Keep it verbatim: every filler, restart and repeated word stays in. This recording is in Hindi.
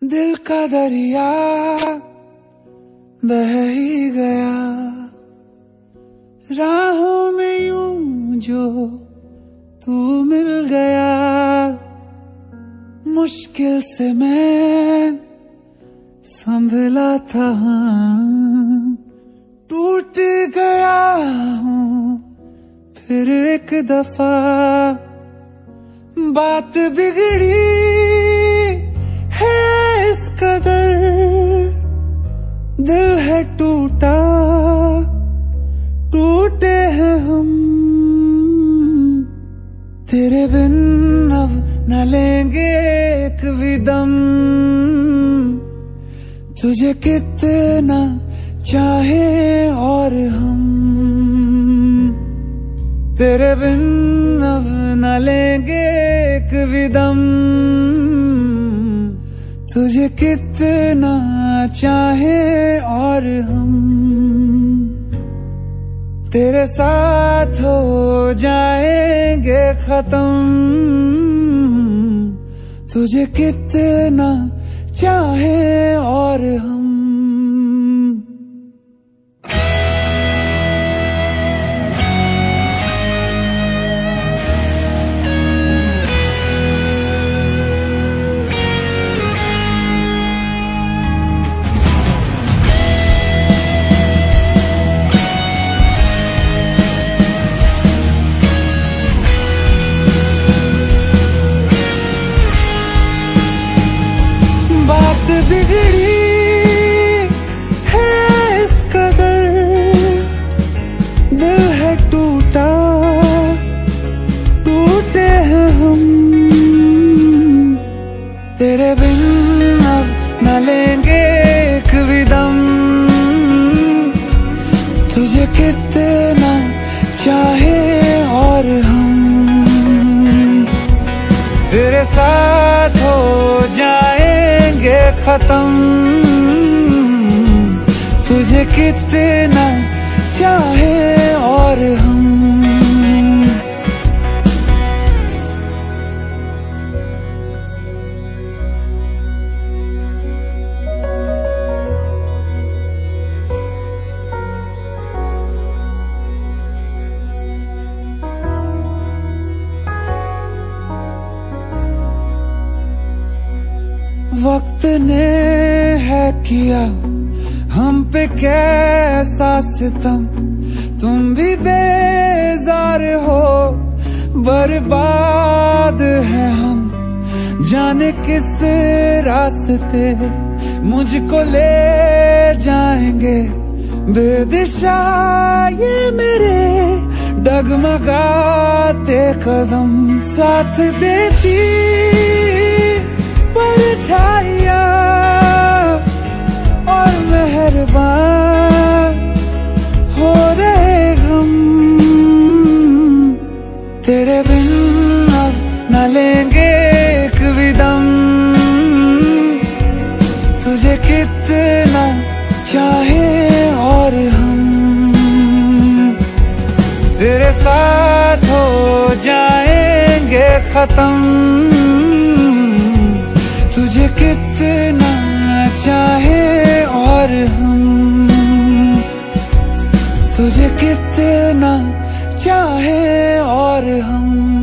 दिल का दरिया बह ही गया राहों में यूं जो तू मिल गया। मुश्किल से मैं संभला था, टूट गया हूँ फिर एक दफा। बात बिगड़ी है इस कदर, दिल है टूटा टूटे हैं हम। तेरे बिन अब न लेंगे एक भी दम, तुझे कितना चाहे और हम। तेरे बिन अब न लेंगे एक भी दम, तुझे कितना चाहे और हम। तेरे साथ हो जाएंगे खत्म, तुझे कितना चाहे और हम। बात बिगड़ी है इस कदर, दिल है टूटा टूटे हैं हम। तेरे बिन अब न लेंगे एक भी दम, तुझे कितना चाहे और हम। तेरे साथ हो जाएंगे खत्म, तुझे कितना चाहे और हम। वक्त ने है किया हम पे कैसा सितम, तुम भी बेजार हो बर्बाद है हम। जाने किस रास्ते मुझको ले जाएंगे बेदिशा ये मेरे डगमगाते कदम। साथ देती परछाइयाँ और मेहरबान हो रहे हम। तेरे बिन अब न लेंगे एक भी दम, तुझे कितना चाहे और हम। तेरे साथ हो जाएंगे खत्म, तुझे कितना चाहे और हम। तुझे कितना चाहे और हम।